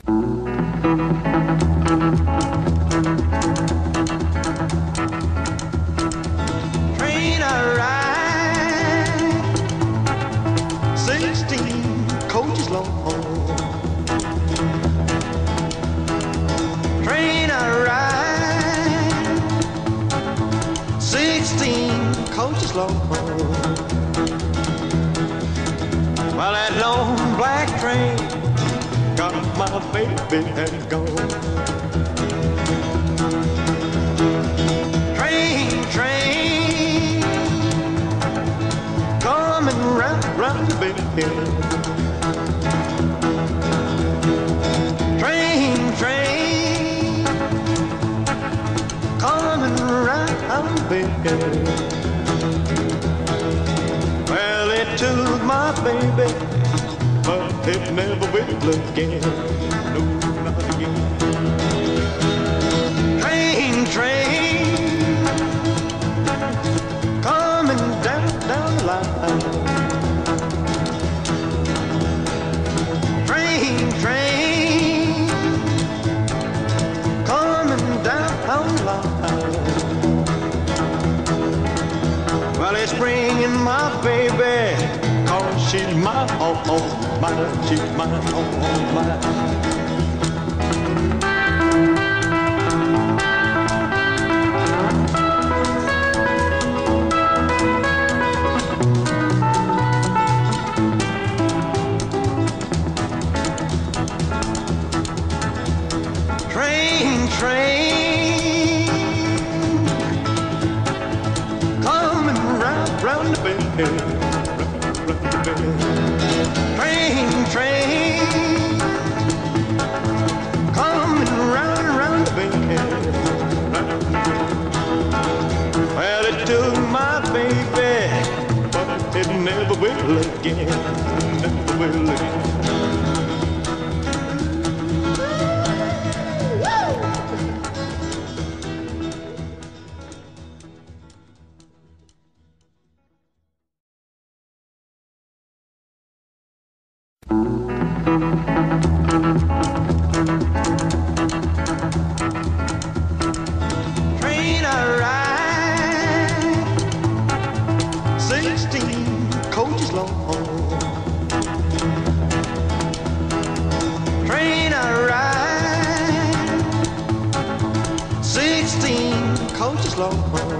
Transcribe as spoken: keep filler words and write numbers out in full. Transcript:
Train I ride, sixteen coaches long. Train I ride, sixteen coaches long. Well, that long black train got my baby and gone. Train, train, coming round, round the bend. Train, train, coming round the bend. Well, it took my baby, but it never will again. No, not again. Train, train, coming down, down the line. Train, train, coming down the line. Well, it's bringing my baby, 'cause she's my all, all mine, she's my all, all mine. Train, train, coming round, round the bend. Train, train, coming round, round the bend. Well, it took my baby, but it never will again, never will again. Train I ride, sixteen coaches long. Train I ride, sixteen coaches long.